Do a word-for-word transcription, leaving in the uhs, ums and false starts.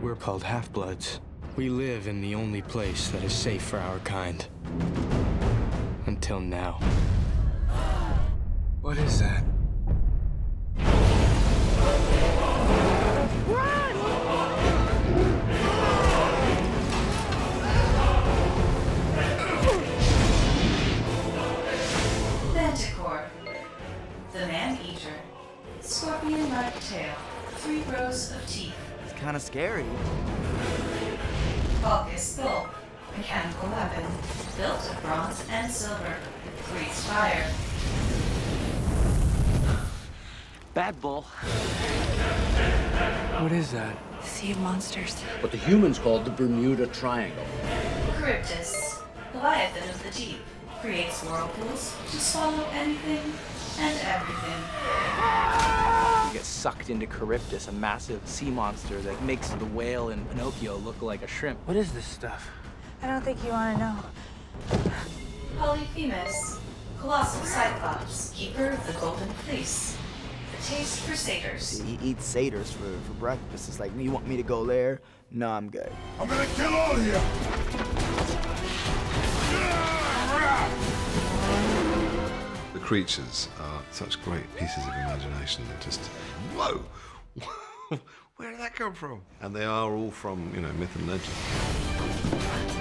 We're called half-bloods. We live in the only place that is safe for our kind. Until now. What is that? The man-eater. Scorpion-like tail. Three rows of teeth. It's kind of scary. Vulgus bull. Mechanical weapon. Built of bronze and silver. Breathes fire. Bad bull. What is that? Sea of monsters. What the humans called the Bermuda Triangle. Charybdis. Leviathan of the deep. Creates whirlpools to swallow anything and everything. You get sucked into Charybdis, a massive sea monster that makes the whale in Pinocchio look like a shrimp. What is this stuff? I don't think you want to know. Polyphemus. Colossal cyclops. Keeper of the Golden Fleece. A taste for satyrs. See, he eats satyrs for, for breakfast. It's like, you want me to go there? No, I'm good. I'm gonna kill all of you! The creatures are such great pieces of imagination. They're just, whoa! Where did that come from? And they are all from, you know, myth and legend.